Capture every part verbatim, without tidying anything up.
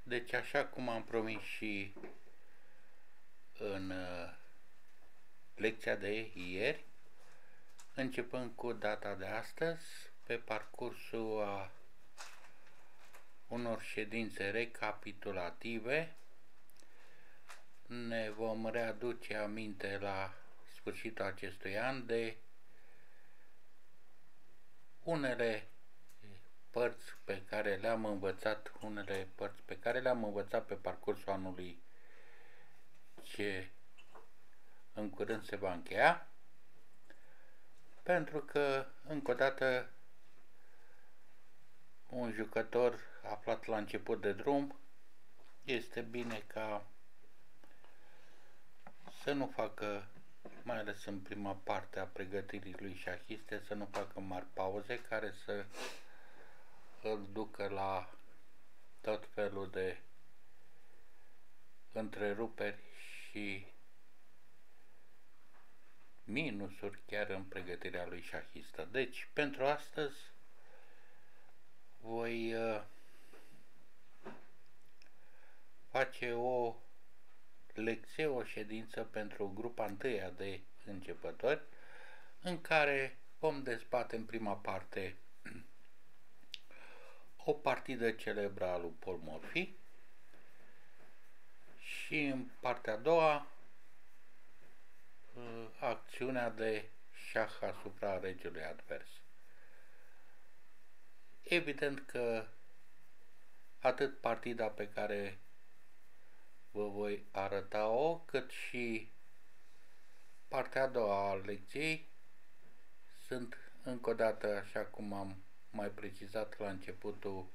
Deci, așa cum am promis și în uh, lecția de ieri, începând cu data de astăzi, pe parcursul a unor ședințe recapitulative, ne vom readuce aminte la sfârșitul acestui an de unele părți pe care le-am învățat, unele părți pe care le-am învățat pe parcursul anului ce în curând se va încheia, pentru că, încă o dată, un jucător aflat la început de drum, este bine ca să nu facă, mai ales în prima parte a pregătirii lui șahiste, să nu facă mari pauze care să îl ducă la tot felul de întreruperi și minusuri chiar în pregătirea lui șahistă. Deci, pentru astăzi voi uh, face o lecție, o ședință pentru grupa întâia de începători, în care vom dezbate în prima parte o partidă celebră a lui Paul Morphy și în partea a doua acțiunea de șah asupra regelui advers. Evident că atât partida pe care vă voi arăta-o, cât și partea a doua a lecției sunt, încă o dată, așa cum am mai precizat la începutul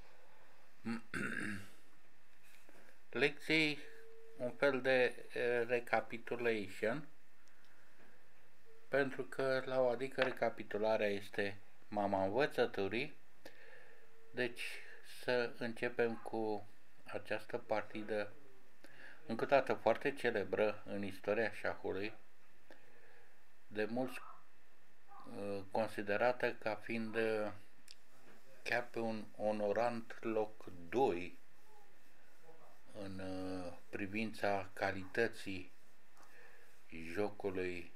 lecției, un fel de recapitulation, pentru că la o adică recapitularea este mama învățăturii. Deci să începem cu această partidă, încă o dată foarte celebră în istoria șahului, de mulți considerată ca fiind chiar pe un onorant loc doi în privința calității jocului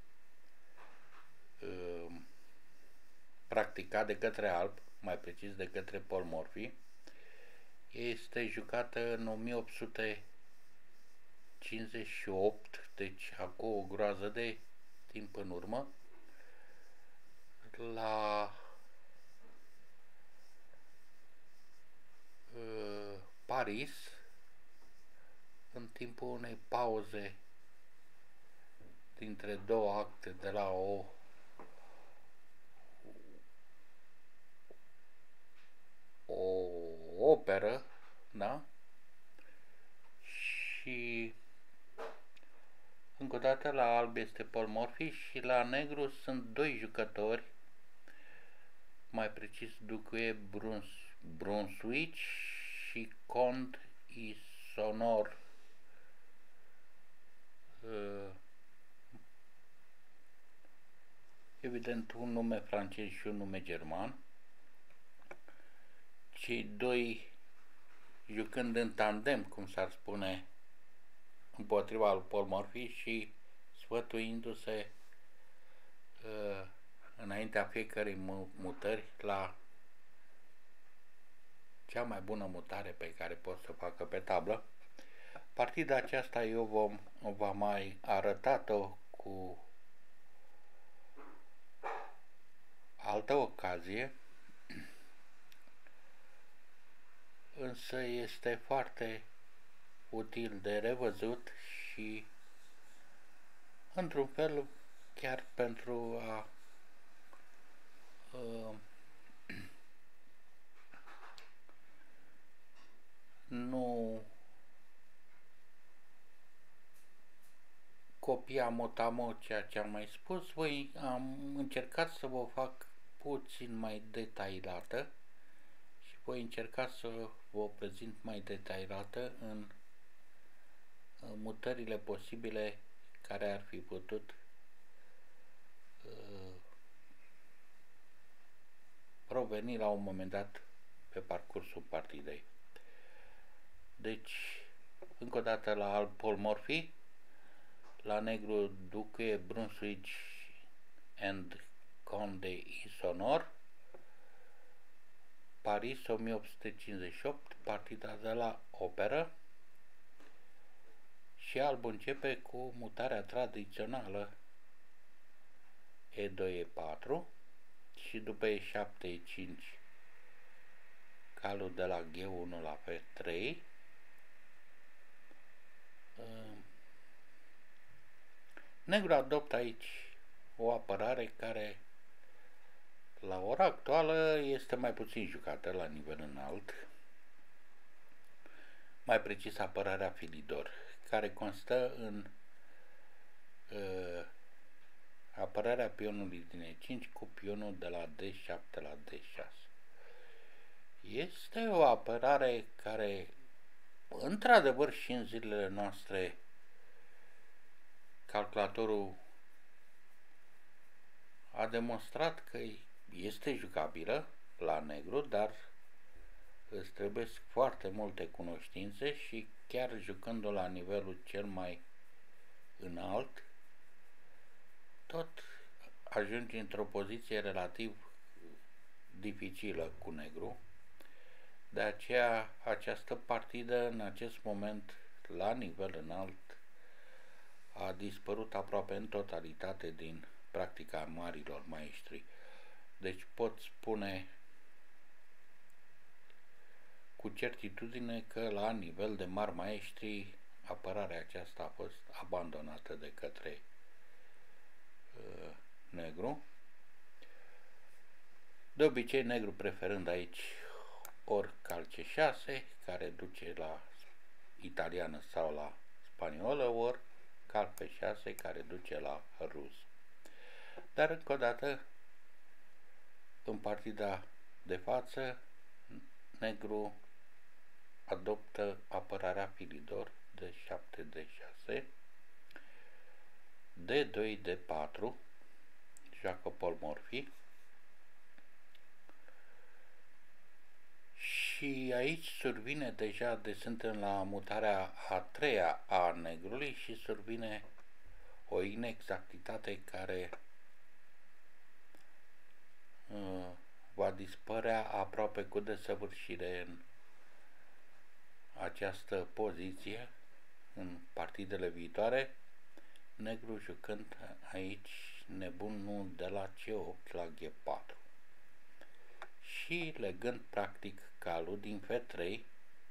practicat de către alb, mai precis de către Paul Morphy. Este jucată în o mie opt sute cincizeci și opt, deci acum o groază de timp în urmă, la uh, Paris, în timpul unei pauze dintre două acte de la o o operă, da? Și încă o dată la alb este Paul Morphy și la negru sunt doi jucători, mai precis Duque Bruns, Brunswick și Comte Isonor. Uh, evident un nume francez și un nume german. Cei doi jucând în tandem, cum s-ar spune, împotriva lui Paul Morphy și sfătuindu-se uh, înaintea fiecărei mutări la cea mai bună mutare pe care pot să facă pe tablă. Partida aceasta eu vom, v-am mai arătat-o cu altă ocazie, însă este foarte util de revăzut și, într-un fel, chiar pentru a uh, nu copia mot-a-mot ceea ce am mai spus, voi am încercat să vă fac puțin mai detaliată și voi încerca să vă prezint mai detaliată în mutările posibile care ar fi putut uh, proveni la un moment dat pe parcursul partidei. Deci, încă o dată la alb Paul Morphy, la negru Duque, Brunswick and Conde Isonor, Paris o mie opt sute cincizeci și opt, partida de la Operă, și alb începe cu mutarea tradițională E doi E patru și după E șapte E cinci calul de la G unu la F trei. Negru adoptă aici o apărare care la ora actuală este mai puțin jucată la nivel înalt, mai precis apărarea Philidor, care constă în uh, apărarea pionului din E cinci cu pionul de la D șapte la D șase. Este o apărare care, într-adevăr, și în zilele noastre, calculatorul a demonstrat că este jucabilă la negru, dar îți trebuie foarte multe cunoștințe și chiar jucându-o la nivelul cel mai înalt, tot ajungi într-o poziție relativ dificilă cu negru. De aceea, această partidă, în acest moment, la nivel înalt, a dispărut aproape în totalitate din practica marilor maestri. Deci pot spune cu certitudine că la nivel de mari maestri apărarea aceasta a fost abandonată de către uh, negru. De obicei, negru preferând aici ori cal C șase, care duce la italiană sau la spaniolă, ori cal F șase, care duce la rus. Dar încă o dată, în partida de față, negru adoptă apărarea Philidor D șapte D șase, D doi D patru, joacă Paul Morphy, și aici survine deja, de suntem la mutarea a treia a negrului și survine o inexactitate care uh, va dispărea aproape cu desăvârșire în această poziție în partidele viitoare, negru jucând aici nebunul de la C opt la G patru și legând practic calul din F trei,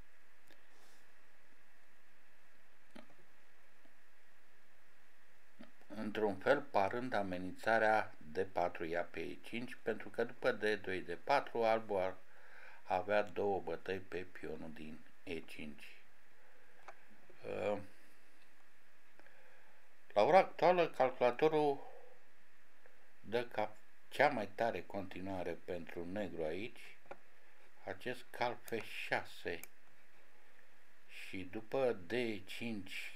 într-un fel parând amenințarea D patru ia pe E cinci, pentru că după D doi D patru albul ar avea două bătăi pe pionul din E cinci. La ora actuală, calculatorul dă ca cea mai tare continuare pentru negru aici acest cal F șase și după D cinci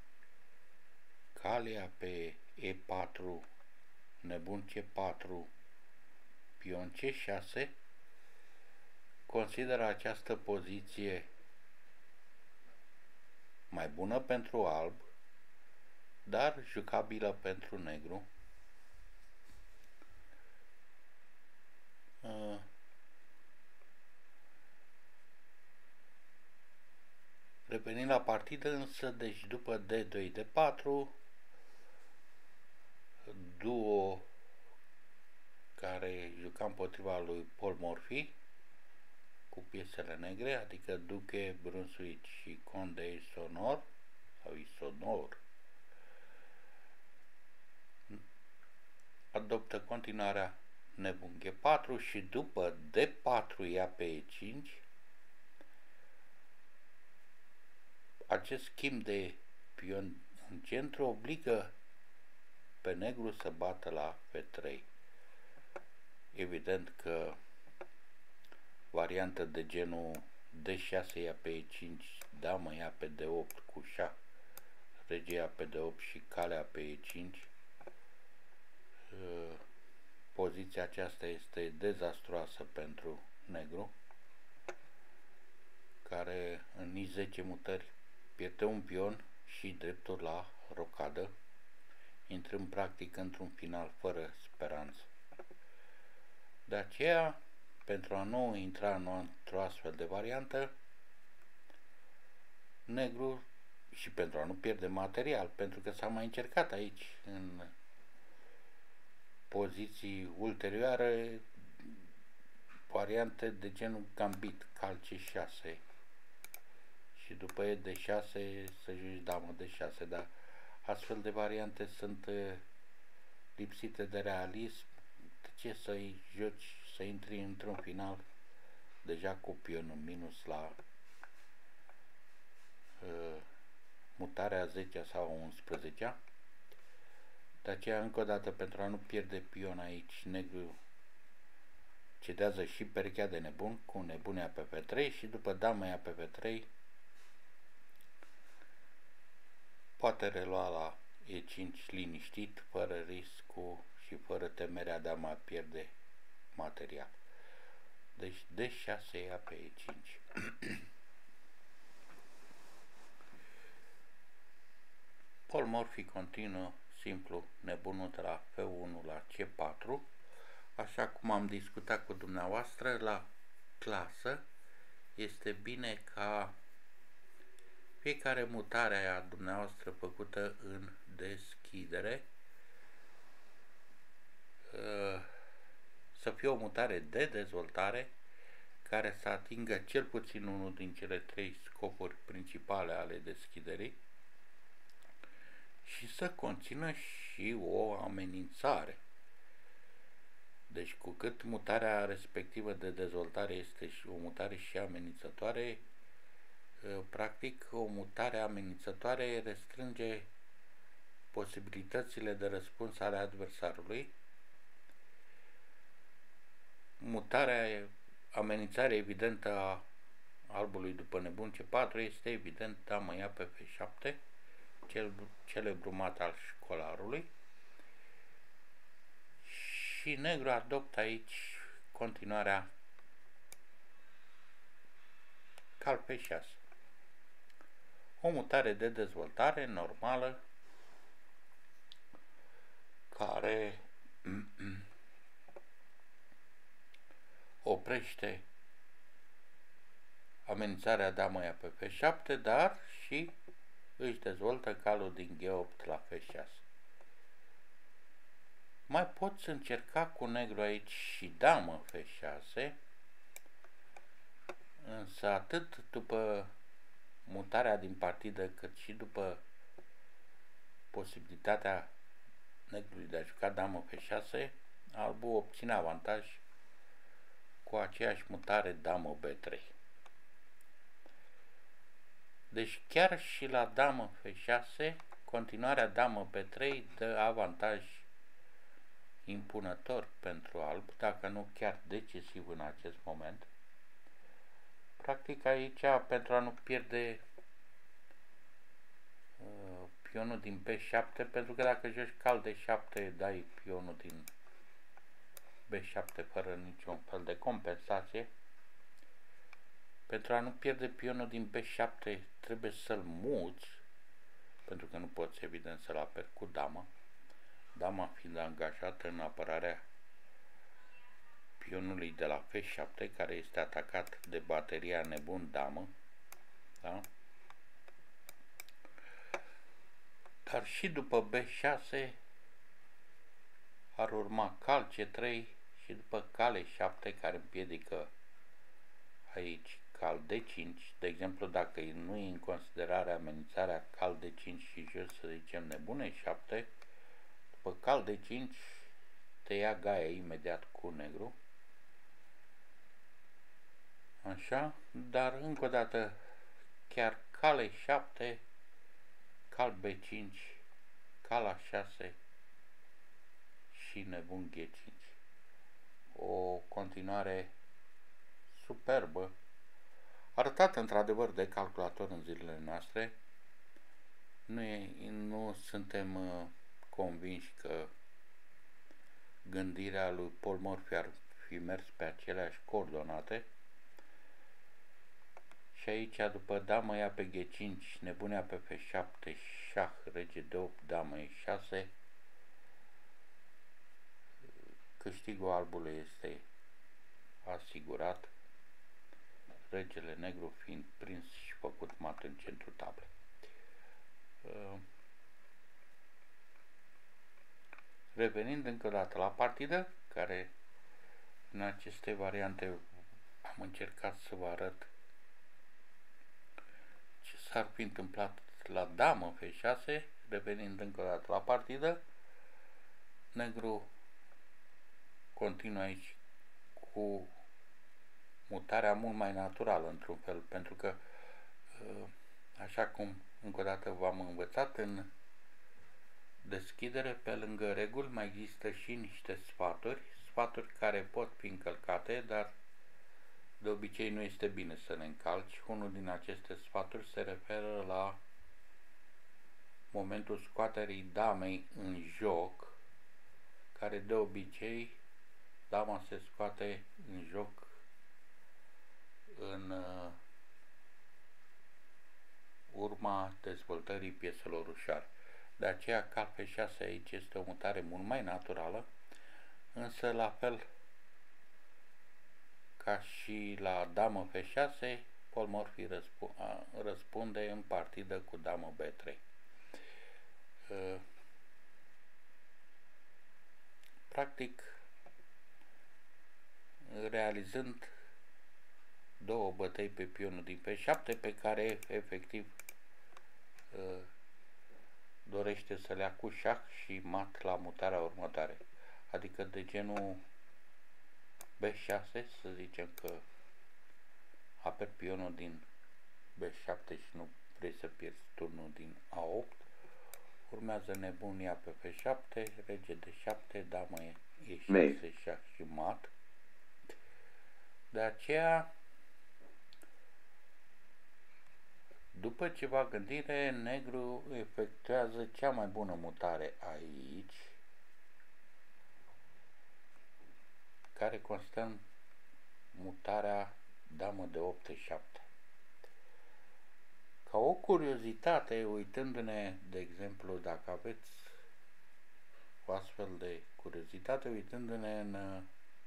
calia pe E patru, nebun C patru, pion C șase, consideră această poziție mai bună pentru alb, dar jucabilă pentru negru. Uh, Revenind la partidă însă, deci după D doi D patru, duo care juca împotriva lui Paul Morphy cu piesele negre, adică Duque, Brunswick și Conde Isonor sau Isonor, adoptă continuarea nebun G patru și după D patru ia pe E cinci. Acest schimb de pion în centru obligă pe negru să bată la F trei. Evident că variantă de genul D șase ia pe E cinci, damă ia pe D opt cu șah, rege ia pe D opt și calea pe E cinci. Poziția aceasta este dezastruoasă pentru negru, care în nici zece mutări, pierde un pion și dreptul la rocadă, intrând practic într-un final fără speranță. De aceea, pentru a nu intra într-o astfel de variantă, negru, și pentru a nu pierde material, pentru că s-a mai încercat aici în poziții ulterioare variante de genul gambit, cal C șase și după e D șase să joci damă D șase, dar astfel de variante sunt lipsite de realism. De ce să-i joci, să intri într-un final deja cu pionul minus la uh, mutarea a zecea sau a unsprezecea? De aceea, încă o dată, pentru a nu pierde pion aici, negru cedează și perechea de nebun cu nebunea pe P trei și după dama ia pe P trei poate relua la E cinci liniștit, fără riscul și fără temerea de a mai pierde material. Deci D șase ia pe E cinci. Polmorfii continuă simplu nebunul de la F unu la C patru, așa cum am discutat cu dumneavoastră la clasă. Este bine ca fiecare mutare a dumneavoastră făcută în deschidere să fie o mutare de dezvoltare care să atingă cel puțin unul din cele trei scopuri principale ale deschiderii și să conțină și o amenințare. Deci cu cât mutarea respectivă de dezvoltare este și o mutare și amenințătoare, practic o mutare amenințătoare restrânge posibilitățile de răspuns ale adversarului. Mutarea, amenințarea evidentă a albului după nebun C patru este evident dama ia pe F șapte, cel celebru mat al școlarului, și negru adoptă aici continuarea cal P șase. O mutare de dezvoltare normală care oprește amenințarea damă ia pe F șapte, dar și își dezvoltă calul din G opt la F șase. Mai poți încerca cu negru aici și damă F șase, însă atât după mutarea din partidă, cât și după posibilitatea negrului de a juca damă F șase, albul obține avantaj cu aceeași mutare damă B trei. Deci chiar și la damă F șase, continuarea damă B trei dă avantaj impunător pentru alb, dacă nu chiar decisiv în acest moment. Practic aici, pentru a nu pierde uh, pionul din B șapte, pentru că dacă joci cal D șapte, dai pionul din B șapte fără niciun fel de compensație. Pentru a nu pierde pionul din B șapte, trebuie să-l muți, pentru că nu poți evident să-l aperi cu dama. Dama fiind angajată în apărarea pionului de la F șapte, care este atacat de bateria nebun damă, da? Dar și după B șase ar urma cal C trei și după cal E șapte, care împiedică aici cal D cinci. De exemplu, dacă nu e în considerare amenințarea cal D cinci și jos, să zicem, nebun E șapte, după cal D cinci te ia gaia imediat cu negru. Așa, dar încă o dată, chiar cal E șapte, cal B cinci, cal A șase și nebun G cinci. O continuare superbă, arătată într-adevăr de calculator în zilele noastre. Nu, e, nu suntem uh, convinși că gândirea lui Polmorfi ar fi mers pe aceleași coordonate, și și aici, după damă ia pe G cinci, nebunea pe F șapte, șah, rege de opt, damă E șase, câștigul albului este asigurat, regele negru fiind prins și făcut mat în centrul tablei. Revenind încă o dată la partidă, care în aceste variante am încercat să vă arăt ce s-ar fi întâmplat la damă F șase, revenind încă o dată la partidă, negru continuă aici cu mutarea mult mai naturală într-un fel, pentru că așa cum încă o dată v-am învățat în deschidere, pe lângă reguli mai există și niște sfaturi, sfaturi care pot fi încălcate, dar de obicei nu este bine să le încalci. Unul din aceste sfaturi se referă la momentul scoaterii damei în joc, care de obicei dama se scoate în joc în uh, urma dezvoltării pieselor ușoare. De aceea cal F șase aici este o mutare mult mai naturală, însă la fel ca și la damă F șase, Polmorfi răspu răspunde în partidă cu damă B trei. Uh, practic, realizând două bătăi pe pionul din F șapte, pe care efectiv uh, dorește să le ia cu șah și mat la mutarea următoare, adică de genul B șase, să zicem că aperi pionul din B șapte și nu vrei să pierzi turnul din A opt, urmează nebunia pe F șapte, rege de șapte, damă E șase, șah și mat. De aceea, după ceva gândire, negru efectuează cea mai bună mutare aici, care constă în mutarea damă de opt șapte. Ca o curiozitate, uitându-ne, de exemplu, dacă aveți o astfel de curiozitate, uitându-ne în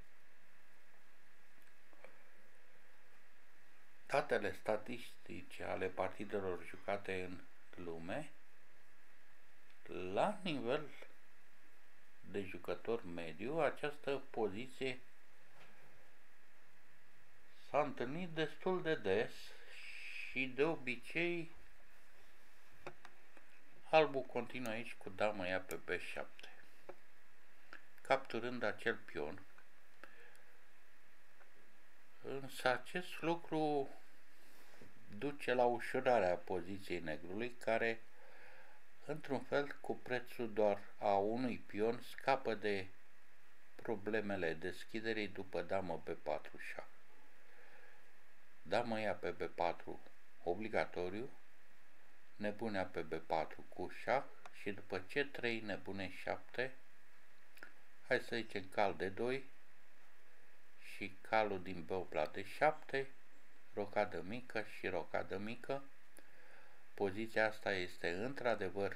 datele statistice ale partidelor jucate în lume, la nivel de jucător mediu, această poziție s-a întâlnit destul de des și de obicei albul continuă aici cu damă ia pe B șapte, capturând acel pion. Însă acest lucru duce la ușurarea poziției negrului, care într-un fel, cu prețul doar a unui pion, scapă de problemele deschiderii după damă B patru șah. Damă ia pe B patru obligatoriu, nebunea pe B patru cu șah și după C trei nebune șapte, hai să zicem cal de doi și calul din B opt la D șapte, rocadă mică și rocadă mică. Poziția asta este într-adevăr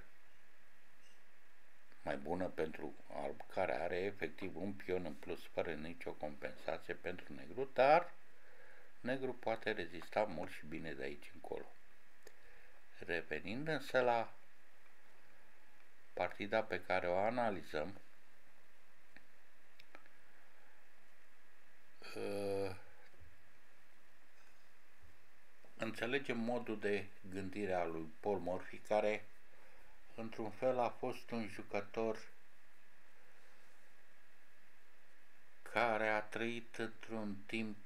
mai bună pentru alb, care are efectiv un pion în plus fără nicio compensație pentru negru, dar negru poate rezista mult și bine de aici încolo. Revenind însă la partida pe care o analizăm, uh, înțelegem modul de gândire al lui Polmorfi, care într-un fel a fost un jucător care a trăit într-un timp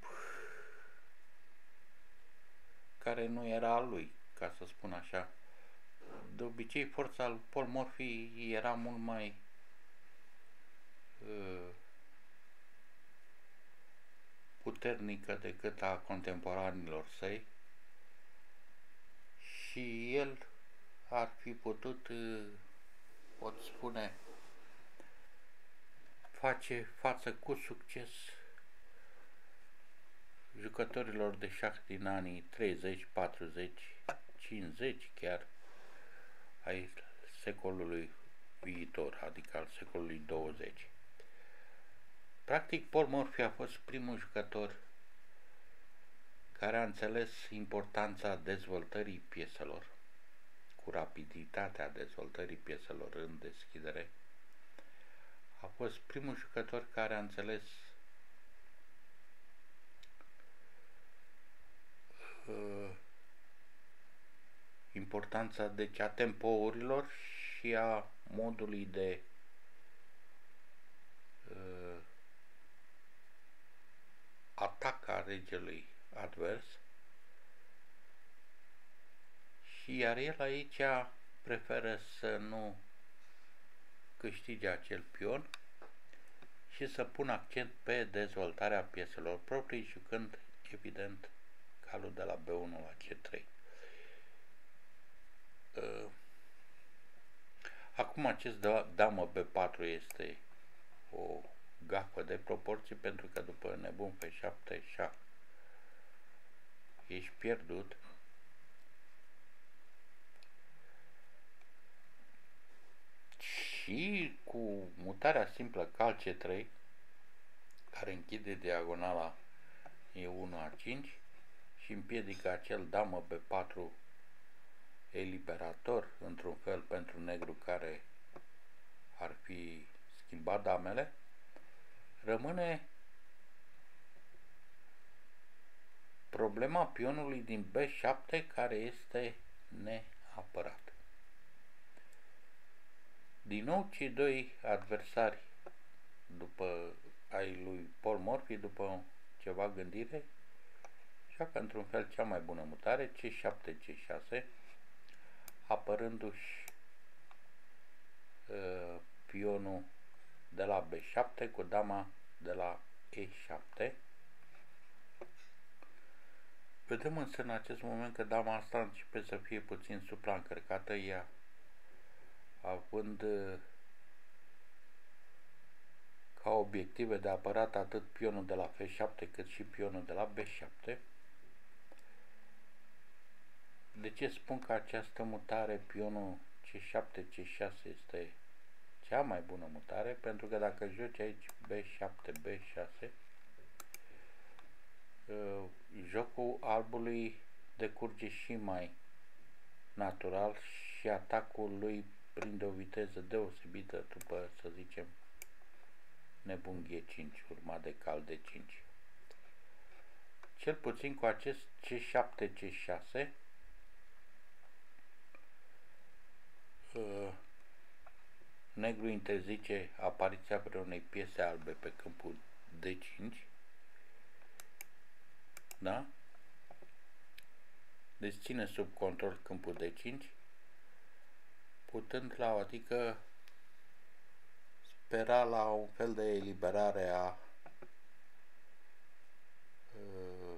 care nu era al lui, ca să spun așa. De obicei, forța lui Polmorfi era mult mai uh, puternică decât a contemporanilor săi și el ar fi putut, pot spune, face față cu succes jucătorilor de șah din anii treizeci, patruzeci, cincizeci chiar ai secolului viitor, adică al secolului douăzeci. Practic, Paul Morphy a fost primul jucător care a înțeles importanța dezvoltării pieselor, cu rapiditatea dezvoltării pieselor în deschidere. A fost primul jucător care a înțeles uh, importanța deci a tempourilor și a modului de uh, atac a regelui advers, și iar el aici preferă să nu câștige acel pion și să pună accent pe dezvoltarea pieselor proprii, jucând evident calul de la B unu la C trei. Acum acest damă B patru este o gafă de proporții, pentru că după nebun F șapte șah ești pierdut. Și cu mutarea simplă cal C trei, care închide diagonala E unu A cinci și împiedică acel damă B patru eliberator, într-un fel, pentru negru care ar fi schimbat damele, rămâne problema pionului din B șapte, care este neapărat. Din nou, cei doi adversari după ai lui Paul Morphy, după ceva gândire, joacă într-un fel cea mai bună mutare, C șapte C șase, apărându-și uh, pionul de la B șapte cu dama de la E șapte. Vedem însă în acest moment că dama asta începe să fie puțin supraîncărcată, ea având uh, ca obiective de apărat atât pionul de la F șapte cât și pionul de la B șapte. De ce spun că această mutare, pionul C șapte C șase, este cea mai bună mutare? Pentru că dacă joci aici B șapte B șase, uh, jocul albului decurge și mai natural și atacul lui prinde o viteză deosebită după, să zicem, nebun G cinci urmat de cal D cinci. Cel puțin cu acest C șapte C șase uh, negru interzice apariția vreunei piese albe pe câmpul D cinci, da? Deci ține sub control câmpul D cinci, putând la, adică spera la un fel de eliberare a uh,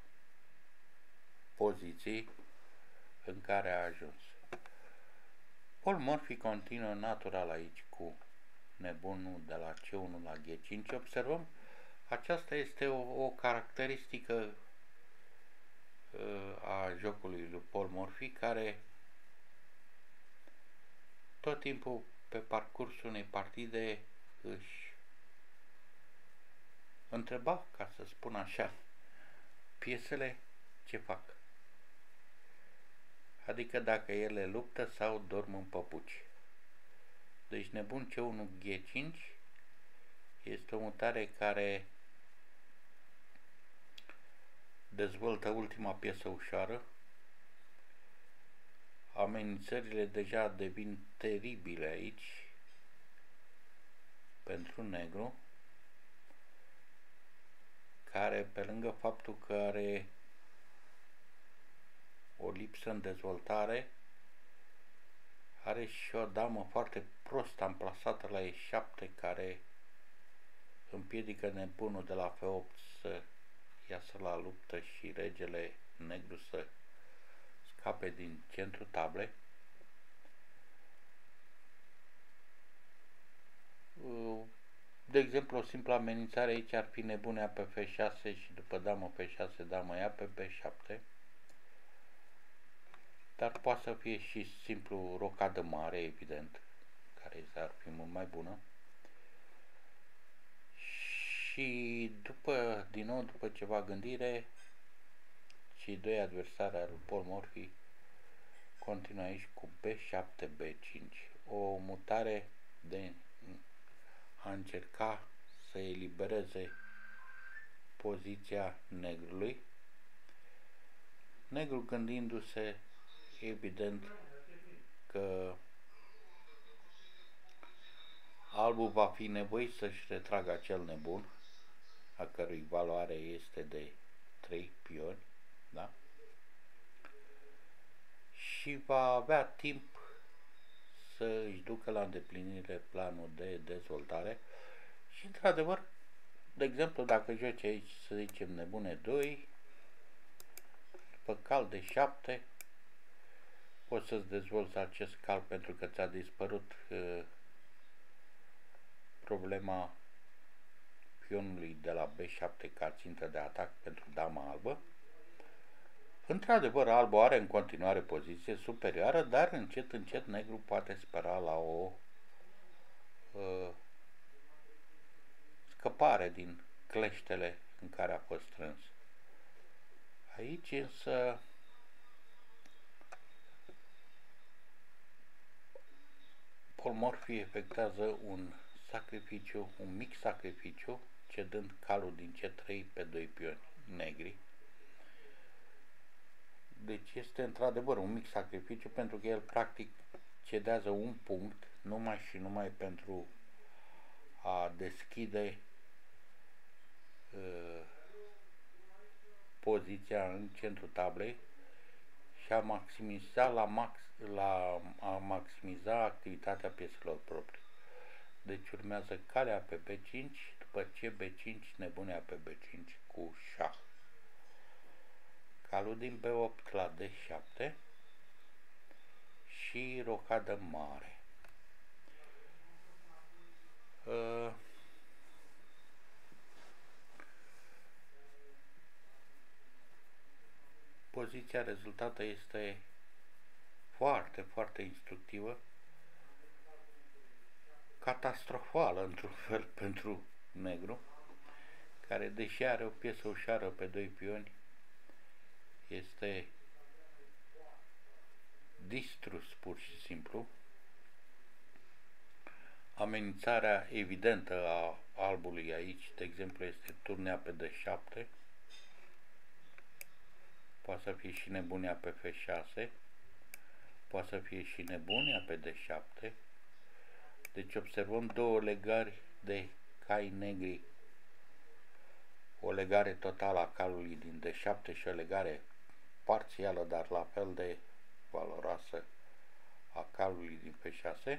poziției în care a ajuns. Paul Morphy continuă natural aici cu nebunul de la C unu la G cinci. Observăm, aceasta este o, o caracteristică uh, a jocului lui Paul Morphy, care tot timpul pe parcursul unei partide își întreba, ca să spun așa, piesele ce fac. Adică dacă ele luptă sau dorm în păpuci. Deci nebun C unu G cinci este o mutare care dezvoltă ultima piesă ușoară. Amenințările deja devin teribile aici pentru negru, care, pe lângă faptul că are o lipsă în dezvoltare, are și o damă foarte prost amplasată la E șapte, care împiedică nebunul de la F opt să iasă la luptă și regele negru să scape din centrul tablei. De exemplu, o simplă amenințare aici ar fi nebunea pe F șase și după damă P șase, damă ia pe B șapte. Dar poate să fie și simplu rocadă mare, evident, care ar fi mult mai bună. Și după, din nou, după ceva gândire, cei doi adversari al lui Paul Morphy continuă aici cu B șapte, B cinci. O mutare de a încerca să elibereze poziția negrului. Negrul gândindu-se evident că albul va fi nevoit să-și retragă acel nebun, a cărui valoare este de trei pioni, da? Și va avea timp să își ducă la îndeplinire planul de dezvoltare și, într-adevăr, de exemplu, dacă joci aici, să zicem, nebune doi, după cal de șapte, poți să-ți dezvolți acest cal pentru că ți-a dispărut uh, problema pionului de la B șapte ca țintă de atac pentru dama albă. Într-adevăr, albul are în continuare poziție superioară, dar încet, încet negru poate spera la o uh, scăpare din cleștele în care a fost strâns. Aici însă Paul Morphy efectuează un sacrificiu, un mic sacrificiu, cedând calul din C trei pe doi pioni negri. Deci este într-adevăr un mic sacrificiu pentru că el practic cedează un punct numai și numai pentru a deschide uh, poziția în centrul tablei și a maximiza, la max, la, a maximiza activitatea pieselor proprii. Deci urmează calea pe B cinci, după ce B cinci, nebunea pe B cinci cu șah. Calul din B opt la D șapte și rocadă mare. Uh, poziția rezultată este foarte, foarte instructivă, catastrofală într-un fel pentru negru, care deși are o piesă ușoară pe doi pioni, este distrus pur și simplu. Amenințarea evidentă a albului aici, de exemplu, este turnea pe D șapte, poate să fie și nebunia pe F șase, poate să fie și nebunia pe D șapte. Deci observăm două legări de cai negri, o legare totală a calului din D șapte și o legare parțială, dar la fel de valoroasă, a calului din F șase.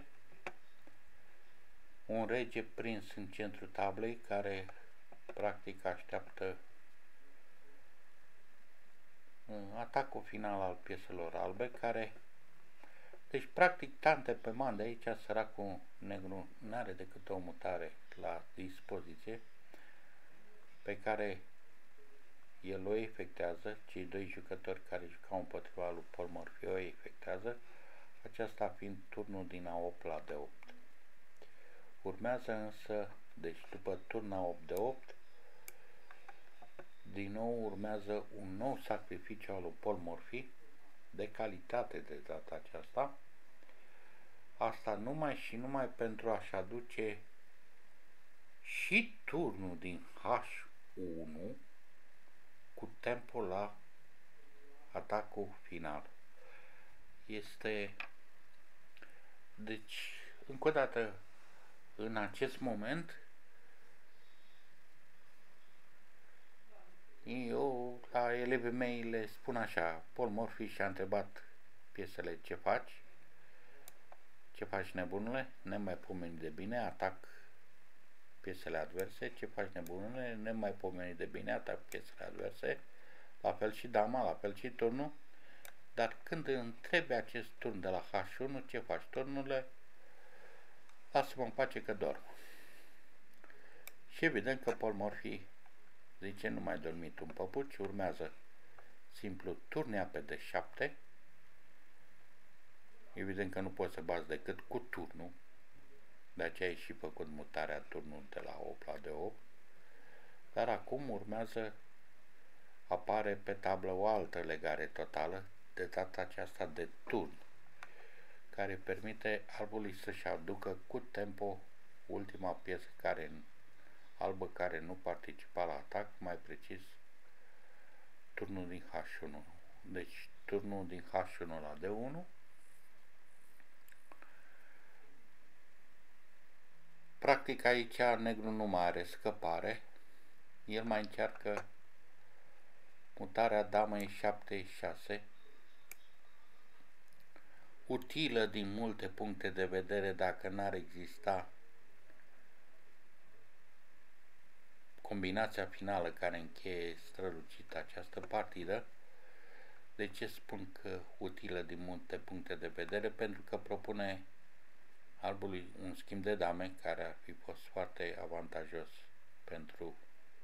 Un rege prins în centrul tablei care practic așteaptă atacul final al pieselor albe, care deci practic tante pe man de aici, săracul negru nu are decât o mutare la dispoziție pe care el o efectează, cei doi jucători care jucau împotriva lui Paul Morphy o efectează, aceasta fiind turnul din A opt la D opt. Urmează însă, deci după turn A opt D opt, din nou urmează un nou sacrificiu al lui Paul Morphy, de calitate de data aceasta, asta numai și numai pentru a-și aduce și turnul din H unu cu tempo la atacul final. Este, deci, încă o dată, în acest moment, eu la elevii mei le spun așa: Paul Morphy și-a întrebat piesele ce faci, ce faci nebunule, nemaipomenit de bine, atac piesele adverse, ce faci nebunule, nemaipomenit de bine, atac piesele adverse, la fel și dama, la fel și turnul, dar când întrebi acest turn de la H unu, ce faci turnule, lasă-mă în pace că dorm. Și evident că Polmorfi zice nu mai dormit un păpuci, urmează simplu turnea pe D șapte. Evident că nu poți să bați decât cu turnul, de aceea ai și făcut mutarea turnul de la opt la D opt, dar acum urmează, apare pe tablă o altă legare totală, de data aceasta de turn, care permite albului să-și aducă cu tempo ultima piesă care, albă care nu participa la atac, mai precis turnul din H unu. Deci turnul din H unu la D unu. Practic aici negru nu mai are scăpare, el mai încearcă mutarea damă E șapte E șase, utilă din multe puncte de vedere dacă n-ar exista combinația finală care încheie strălucit această partidă. De ce spun că utilă din multe puncte de vedere? Pentru că propune albului un schimb de dame care ar fi fost foarte avantajos pentru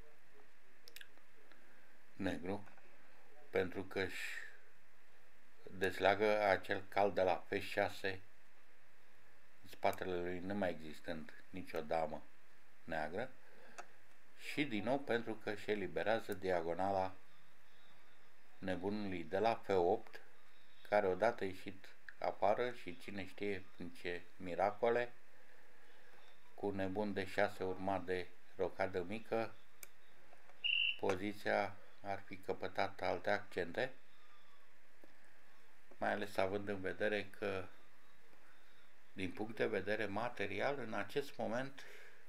negru, pentru că își dezleagă acel cal de la F șase, în spatele lui nu mai existând nicio damă neagră, și din nou pentru că își eliberează diagonala nebunului de la F opt, care odată ieșit afară și cine știe în ce miracole, cu nebun de șase urmat de rocadă mică, poziția ar fi căpătat alte accente, mai ales având în vedere că, din punct de vedere material, în acest moment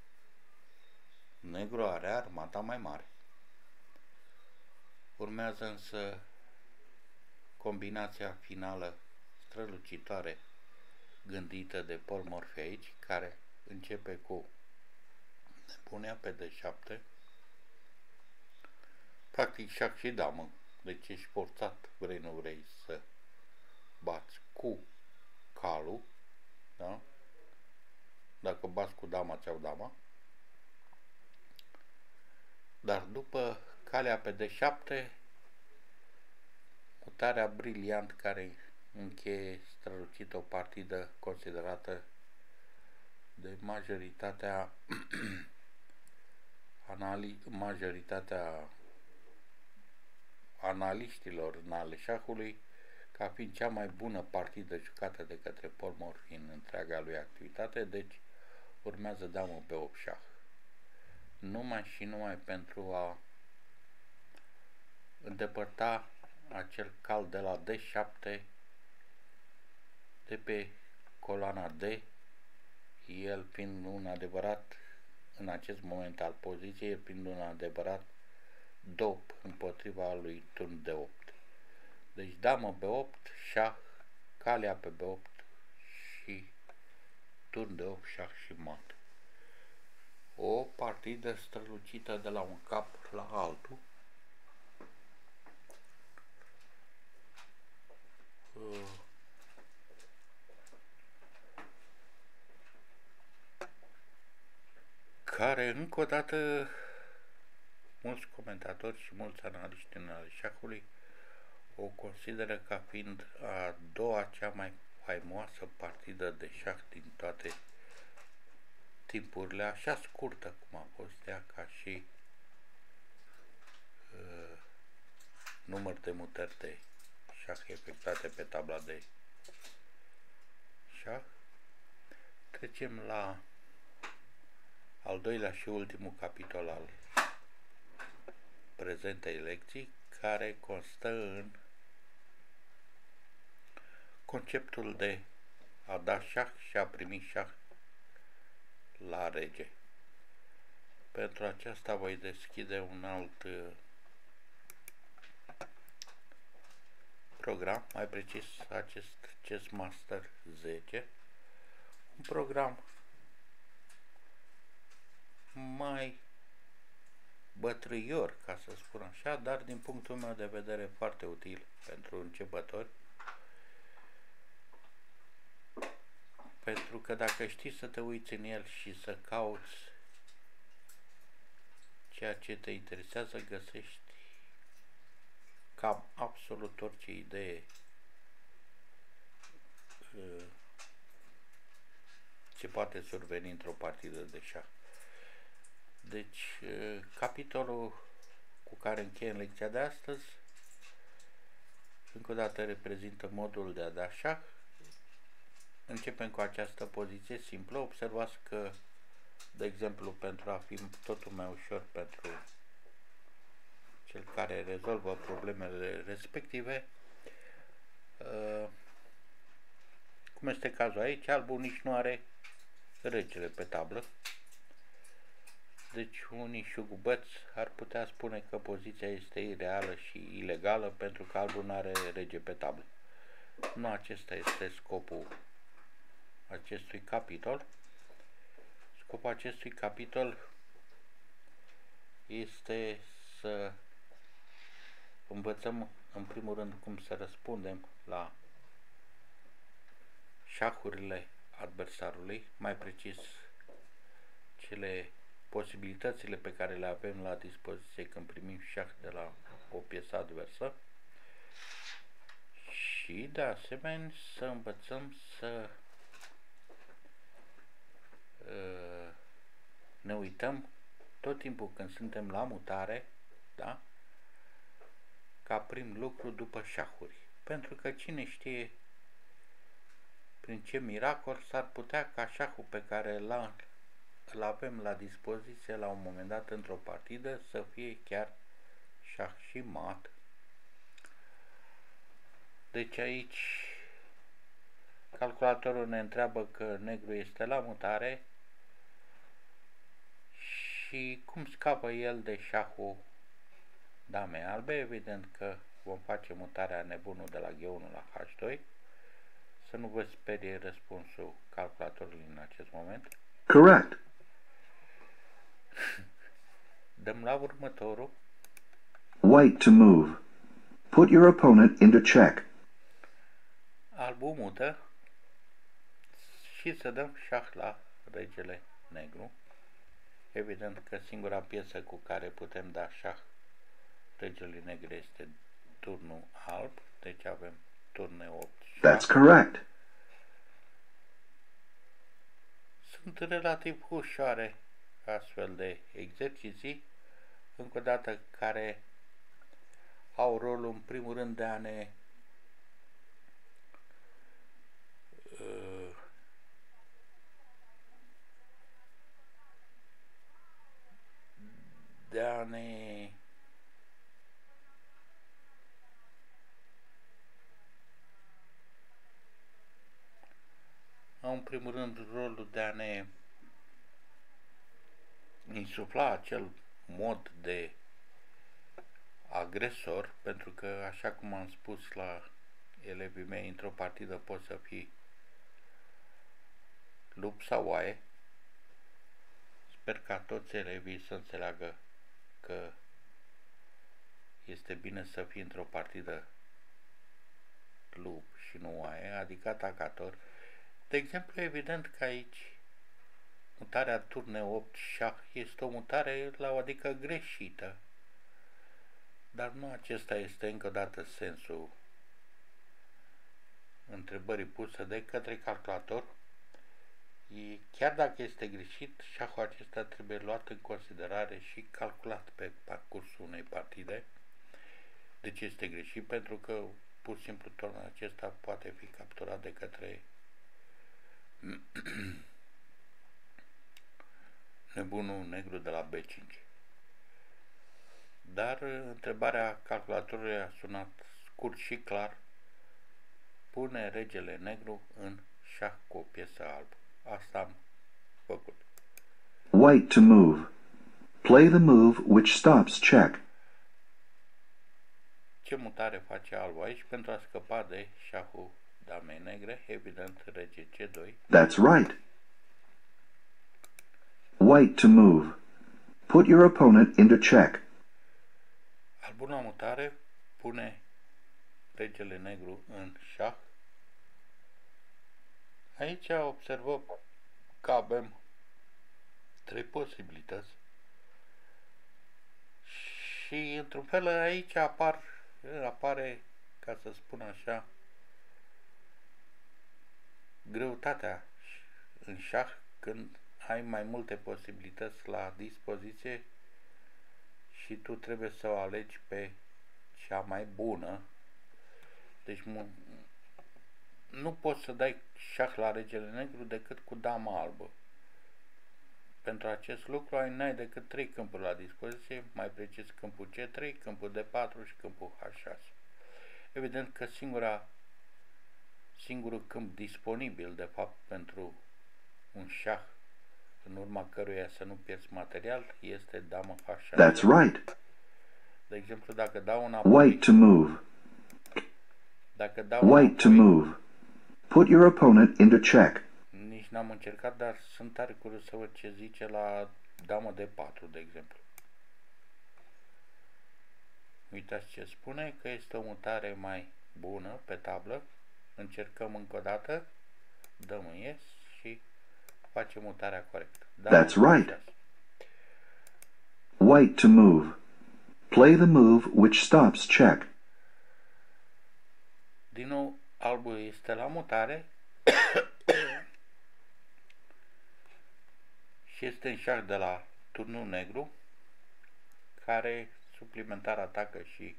negru are armata mai mare. Urmează însă combinația finală strălucitoare gândită de Polmorfi aici, care începe cu nebunia pe D șapte, practic șac și damă, deci ești forțat, vrei nu vrei, să bați cu calul, da? Dacă bați cu dama, ți-au dama. Dar după calea pe D șapte, mutarea briliant care încheie strălucit o partidă considerată de majoritatea anali majoritatea analiștilor în ale șahului ca fiind cea mai bună partidă jucată de către Polmorfi în întreaga lui activitate, deci urmează damă pe opt șah. Numai și numai pentru a îndepărta acel cal de la D șapte de pe coloana D, el fiind un adevărat, în acest moment al poziției, el fiind un adevărat dop împotriva lui turn D opt. Deci damă B opt, șah, calea pe B opt și turn D opt, șah și mat. O partidă strălucită de la un cap la altul. Care, încă o dată, mulți comentatori și mulți analiști în ale șahului o consideră ca fiind a doua cea mai faimoasă partidă de șah din toate timpurile, așa scurtă cum a fost ea, ca și uh, număr de mutări de șah efectuate pe tabla de șah. Trecem la al doilea și ultimul capitol al prezentei lecții, care constă în conceptul de a da șah și a primi șah la rege. Pentru aceasta voi deschide un alt program, mai precis acest Chess Master zece, un program mai bătrâior, ca să spun așa, dar din punctul meu de vedere foarte util pentru începători, pentru că dacă știi să te uiți în el și să cauți ceea ce te interesează găsești cam absolut orice idee ce poate surveni într-o partidă de șah. Deci, capitolul cu care încheiem lecția de astăzi, încă o dată reprezintă modul de a da șah. Începem cu această poziție simplă. Observați că, de exemplu, pentru a fi totul mai ușor pentru cel care rezolvă problemele respective, cum este cazul aici, albul nici nu are regele pe tablă. Deci unii șugubăți ar putea spune că poziția este ireală și ilegală pentru că albul nu are rege pe tablă. Nu acesta este scopul acestui capitol. Scopul acestui capitol este să învățăm în primul rând cum să răspundem la șahurile adversarului, mai precis cele posibilitățile pe care le avem la dispoziție când primim șah de la o piesă adversă și de asemenea să învățăm să uh, ne uităm tot timpul când suntem la mutare, da? Ca prim lucru după șahuri, pentru că cine știe prin ce miracol s-ar putea ca șahul pe care l-a îl avem la dispoziție la un moment dat într-o partidă să fie chiar șah și mat. Deci aici calculatorul ne întreabă că negru este la mutare și cum scapă el de șahul damei albe. Evident că vom face mutarea nebunul de la G unu la H doi. Să nu vă sperie răspunsul calculatorului în acest moment. Correct. Dăm la următorul. White to move. Put your opponent into check. Albul mută și să dăm șah la regele negru. Evident că singura piesă cu care putem da șah regele negru este turnul alb, deci avem turne opt. Șah. That's correct. Sunt relativ ușoare astfel de exerciții, încă o dată, care au rolul în primul rând de a ne de a ne au în primul rând rolul de a ne insufla acel mod de agresor, pentru că, așa cum am spus la elevii mei, într-o partidă poți să fii lup sau oaie. Sper ca toți elevii să înțeleagă că este bine să fii într-o partidă lup și nu oaie, adică atacator. De exemplu, evident că aici mutarea turne opt șah este o mutare la o adică greșită, dar nu acesta este încă o dată sensul întrebării puse de către calculator. E, chiar dacă este greșit, șahul acesta trebuie luat în considerare și calculat pe parcursul unei partide. De ce este greșit? Pentru că pur și simplu turnul acesta poate fi capturat de către nebunul negru de la B cinci. Dar întrebarea calculatorului a sunat scurt și clar. Pune regele negru în șah cu o piesă albă. Asta am făcut. White to move. Play the move which stops check. Ce mutare face albul aici pentru a scăpa de șahul damei negre? Evident, rege C doi. That's right. White to move. Put your opponent into check. Albul la mutare pune regele negru în șah. Aici observăm că avem trei posibilități. Și într-un fel aici apar, apare, ca să spun așa, greutatea în șah când ai mai multe posibilități la dispoziție și tu trebuie să o alegi pe cea mai bună. Deci nu poți să dai șah la regele negru decât cu dama albă. Pentru acest lucru ai n-ai decât trei câmpuri la dispoziție, mai precis câmpul C trei, câmpul D patru și câmpul H șase. Evident că singura, singurul câmp disponibil de fapt pentru un șah în urma căruia să nu pierzi material este dama H șase. That's right. De exemplu, dacă dau înapoi, White to move. dacă dau White to înapoi, move. Put your opponent into check. nici n-am încercat, dar sunt tare curios să văd ce zice la damă D patru, de exemplu. Uitați ce spune, că este o mutare mai bună pe tablă. Încercăm încă o dată, dăm în yes și facem mutarea corectă. That's right. White to move. Play the move which stops check. Din nou, albul este la mutare și este în șah de la turnul negru, care suplimentar atacă și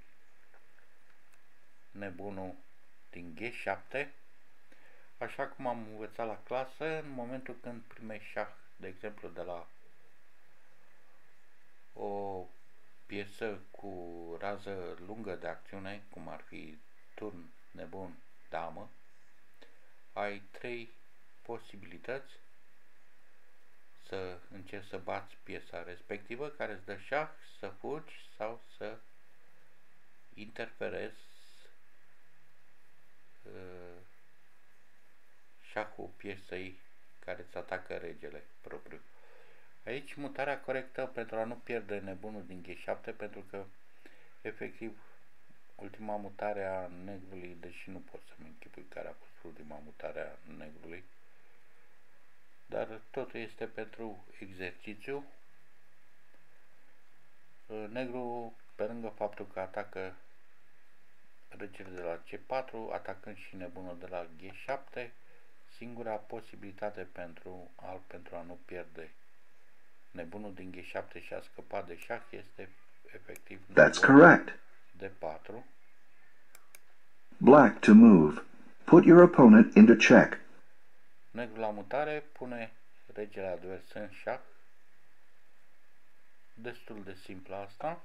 nebunul din G șapte, așa cum am învățat la clasă. În momentul când primești șah, de exemplu, de la o piesă cu rază lungă de acțiune, cum ar fi turn, nebun, damă, ai trei posibilități să încerci să bați piesa respectivă care îți dă șah, să fugi sau să interferezi uh, șahul piesei care îți atacă regele propriu. Aici mutarea corectă pentru a nu pierde nebunul din G șapte, pentru că efectiv ultima mutare a negrului, deși nu pot să-mi închipui care a fost ultima mutare a negrului, dar totul este pentru exercițiu. Negru, pe lângă faptul că atacă regele de la C patru, atacând și nebunul de la G șapte, singura posibilitate pentru alb pentru a nu pierde nebunul din G șapte și a scăpat de șah este efectiv That's correct. D patru. Black to move. Put your opponent into check. Negru la mutare pune regele advers în șah. Destul de simplu asta.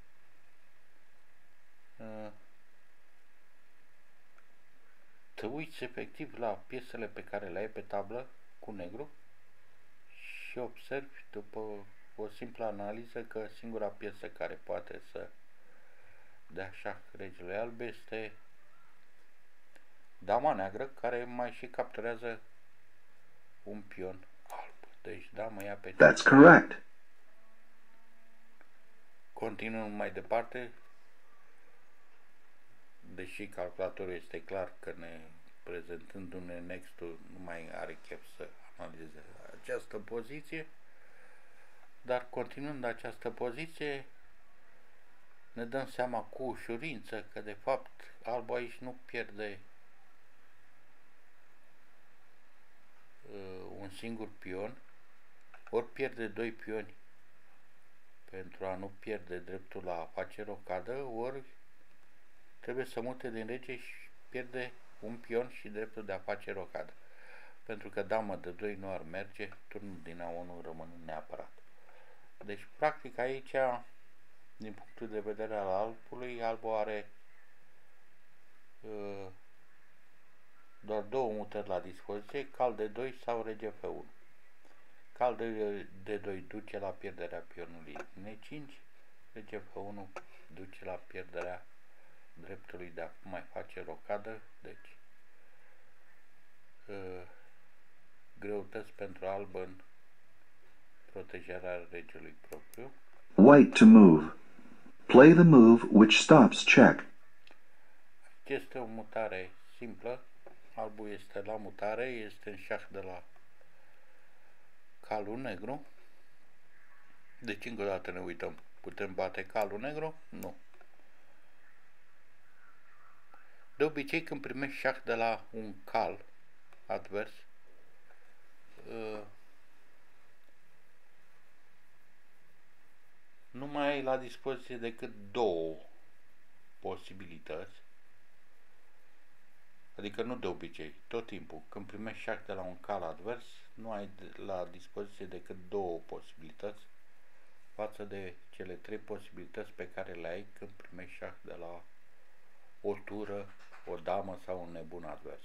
Te uiți efectiv la piesele pe care le ai pe tablă cu negru și observi după o simplă analiză că singura piesă care poate să dea șah regele alb este dama neagră, care mai și capturează un pion alb. Deci dama ia pe That's correct. Continuăm mai departe, deși calculatorul este clar că ne prezentându-ne nextul nu mai are chef să analizeze această poziție, dar continuând această poziție ne dăm seama cu ușurință că de fapt albul aici nu pierde uh, un singur pion, ori pierde doi pioni pentru a nu pierde dreptul la a face rocadă, ori trebuie să mute din rege și pierde un pion și dreptul de a face rocadă. Pentru că damă de doi nu ar merge, turnul din A unu rămâne neapărat. Deci, practic, aici, din punctul de vedere al albului, albul are uh, doar două mutări la dispoziție, cal de doi sau rege F unu. Cal de, de doi duce la pierderea pionului N cinci, rege F unu duce la pierderea dreptului de a mai face rocadă, deci uh, greutăți pentru alb în protejarea regelui propriu. White to move. Play the move which stops check. Este o mutare simplă. Albul este la mutare, este în șah de la calul negru. Deci încă o dată ne uităm Putem bate calul negru? Nu. De obicei, când primești șah de la un cal advers, nu mai ai la dispoziție decât două posibilități. Adică nu de obicei, tot timpul. Când primești șah de la un cal advers, nu ai la dispoziție decât două posibilități față de cele trei posibilități pe care le ai când primești șah de la o tură, o damă sau un nebun advers.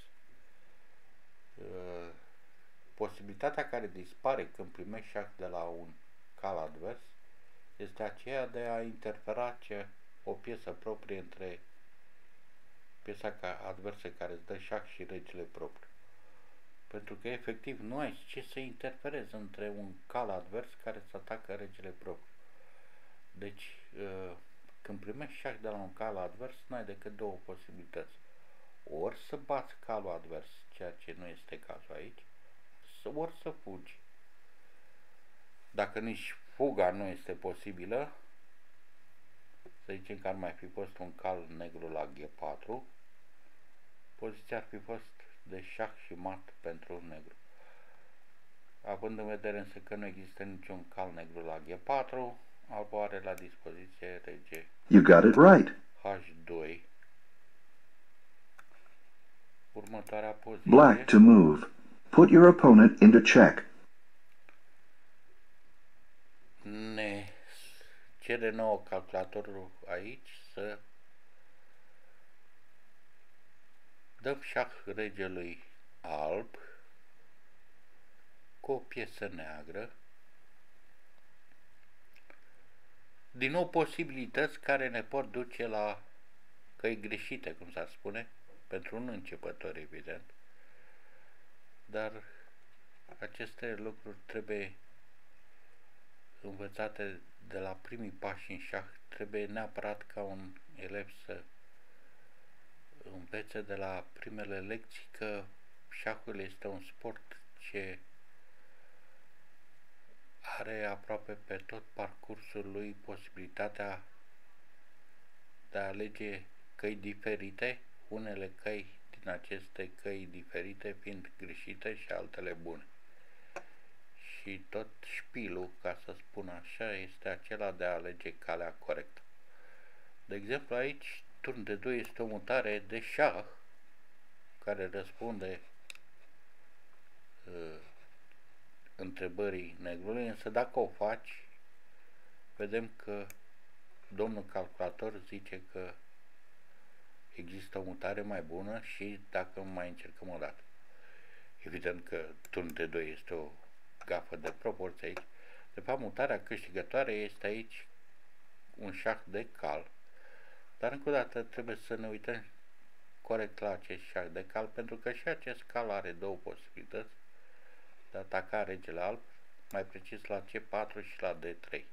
Posibilitatea care dispare când primești șah de la un cal advers este aceea de a interfera ce, o piesă proprie între piesa adversă care îți dă șah și regele propriu. Pentru că efectiv nu ai ce să interferezi între un cal advers care să atacă regele propriu. Deci când primești șah de la un cal advers, nu ai decât două posibilități. Ori să bați calul advers, ceea ce nu este cazul aici, ori să fugi. Dacă nici fuga nu este posibilă, să zicem că ar mai fi fost un cal negru la G patru, poziția ar fi fost de șah și mat pentru negru. Având în vedere însă că nu există niciun cal negru la G patru, albul are la dispoziție rege You got it right. H doi. Următoarea poziție. Black to move. Put your opponent into check. Ne cere nouă calculatorul aici să dăm șah regelui alb cu o piesă neagră. Din nou posibilități care ne pot duce la căi greșite, cum s-ar spune, pentru un începător, evident. Dar aceste lucruri trebuie învățate de la primii pași în șah. Trebuie neapărat ca un elev să învețe de la primele lecții că șahul este un sport ce are aproape pe tot parcursul lui posibilitatea de a alege căi diferite, unele căi din aceste căi diferite fiind greșite și altele bune. Și tot șpilul, ca să spun așa, este acela de a alege calea corectă. De exemplu, aici, turn de doi este o mutare de șah care răspunde uh, întrebării negrului, însă dacă o faci, vedem că domnul calculator zice că există o mutare mai bună și dacă mai încercăm o dată. Evident că turn de doi este o gafă de proporție aici. De fapt, mutarea câștigătoare este aici un șah de cal. Dar încă o dată trebuie să ne uităm corect la acest șah de cal, pentru că și acest cal are două posibilități de a ataca regele alb, mai precis la C patru și la D trei.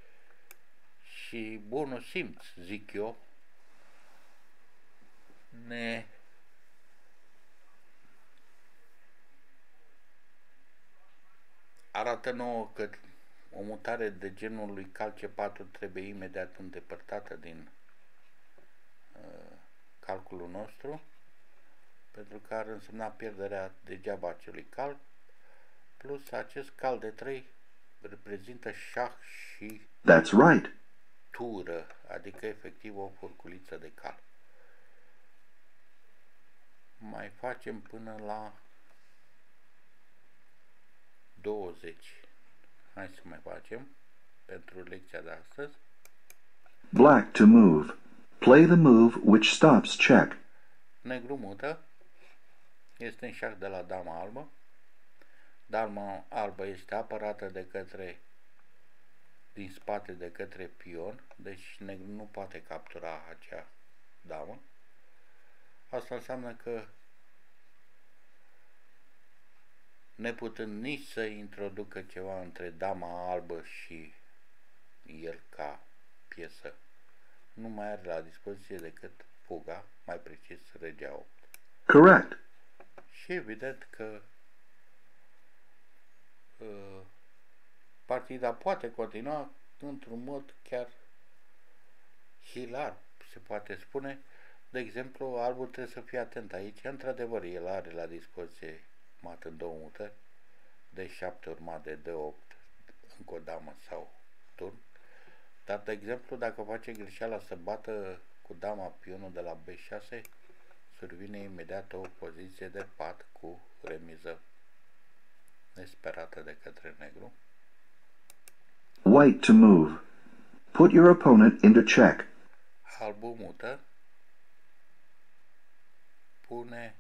Și bunul simț, zic eu, ne arată nouă că o mutare de genul lui cal C patru trebuie imediat îndepărtată din uh, calculul nostru, pentru că ar însemna pierderea degeaba acelui cal, plus acest cal de trei reprezintă șah și That's right. tură, adică efectiv o furculiță de cal. Mai facem până la douăzeci. Hai să mai facem pentru lecția de astăzi. Black to move. Play the move which stops check. Negru mută. Este în șah de la dama albă. Dama albă este apărată de către din spate de către pion, deci negru nu poate captura acea damă. Asta înseamnă că neputând nici să introducă ceva între dama albă și el ca piesă, nu mai are la dispoziție decât fuga, mai precis regea opt. Correct. Și evident că uh, partida poate continua într-un mod chiar hilar, se poate spune. De exemplu, albul trebuie să fie atent aici. Într-adevăr, el are la dispoziție mat în două mutări, de șapte urmat de de opt, încă o damă sau turn. Dar, de exemplu, dacă face greșeala să bată cu dama pionul de la B șase, survine imediat o poziție de pat cu remiză nesperată de către negru. White to move. Put your opponent into check. Albul mută, pune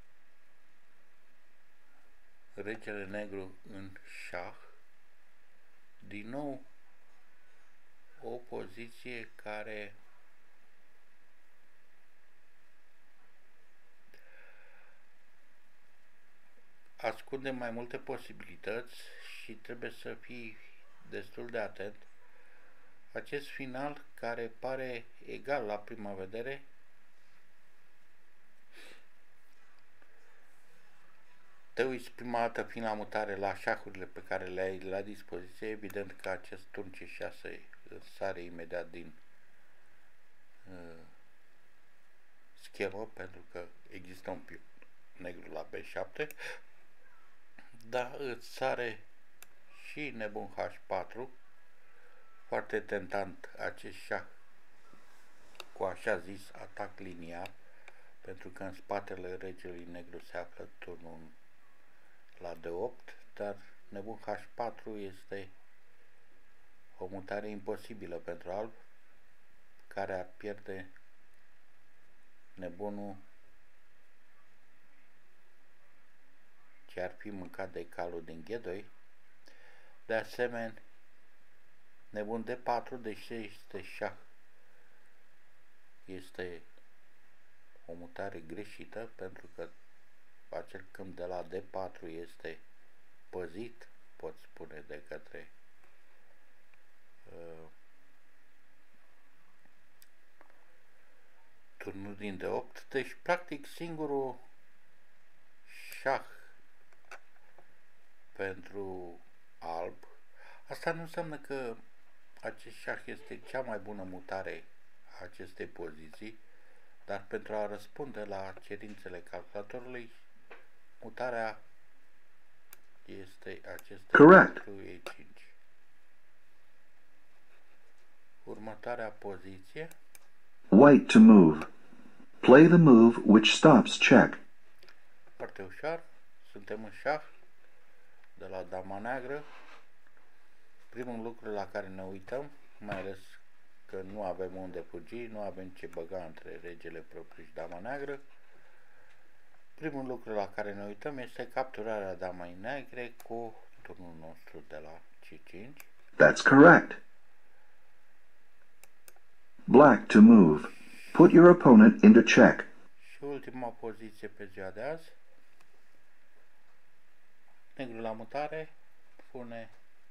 regele negru în șah, din nou o poziție care ascunde mai multe posibilități și trebuie să fii destul de atent. Acest final, care pare egal la prima vedere, te uiți prima dată fiind la mutare la șahurile pe care le ai la dispoziție, evident că acest turn C șase sare imediat din uh, schemă, pentru că există un pion negru la B șapte, dar îți sare și nebun H patru, foarte tentant acest șah cu așa zis atac liniar, pentru că în spatele regelui negru se află turnul la D opt, dar nebun H patru este o mutare imposibilă pentru alb, care ar pierde nebunul ce ar fi mâncat de calul din G doi. De asemenea, nebun D patru, deși este șah, este o mutare greșită, pentru că acel câmp de la D patru este păzit, pot spune, de către uh, turnul din D opt. Deci, practic, singurul șah pentru alb. Asta nu înseamnă că acest șah este cea mai bună mutare a acestei poziții, dar pentru a răspunde la cerințele calculatorului, mutarea este acest Correct. E cinci. Următoarea poziție. White to move. Play the move which stops check. Foarte ușor. Suntem în șah de la dama neagră. Primul lucru la care ne uităm, mai ales că nu avem unde fugi, nu avem ce băga între regele propriu și dama neagră, primul lucru la care ne uităm este capturarea damei negre cu turnul nostru de la C cinci. That's correct. Black to move. Put your opponent into check. Și ultima poziție pe ziua de azi. Negru la mutare pune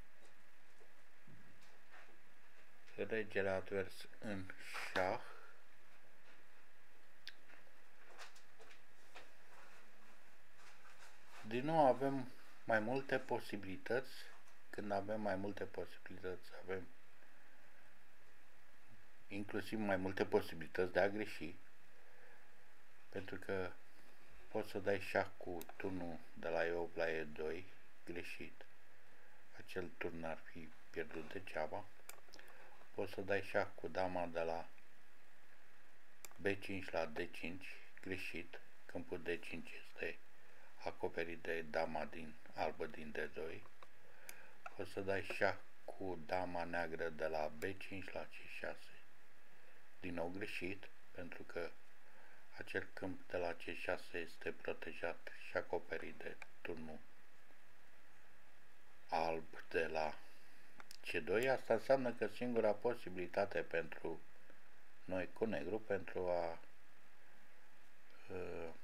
regele advers în șah. Din nou avem mai multe posibilități. Când avem mai multe posibilități, avem inclusiv mai multe posibilități de a greși, pentru că poți să dai șah cu turnul de la E opt la E doi greșit, acel turn ar fi pierdut degeaba. Poți să dai șah cu dama de la B cinci la D cinci greșit, câmpul D cinci este acoperit de dama din albă din D doi. Poți să dai șah cu dama neagră de la B cinci la C șase, din nou greșit, pentru că acel câmp de la C șase este protejat și acoperit de turnul alb de la C doi. Asta înseamnă că singura posibilitate pentru noi cu negru pentru a uh,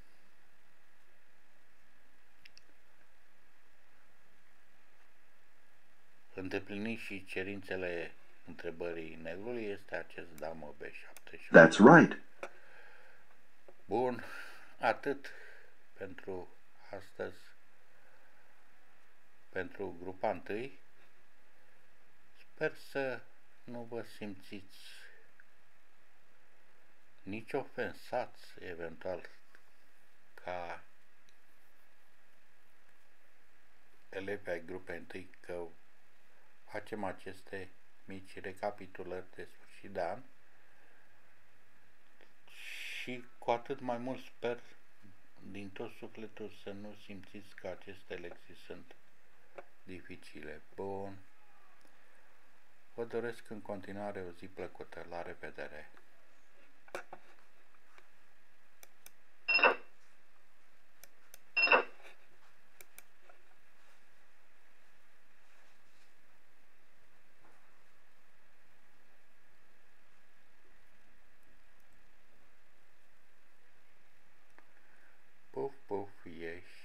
îndeplini și cerințele întrebării negrului este acest damă B șapte. That's right. Bun, atât pentru astăzi, pentru grupa întâi. Sper să nu vă simțiți nici ofensați, eventual, ca elevi ai grupei întâi, că facem aceste mici recapitulări de sfârșit de an, și cu atât mai mult sper din tot sufletul să nu simțiți că aceste lecții sunt dificile. Bun. Vă doresc în continuare o zi plăcută. La revedere! Puf, puf, ieși!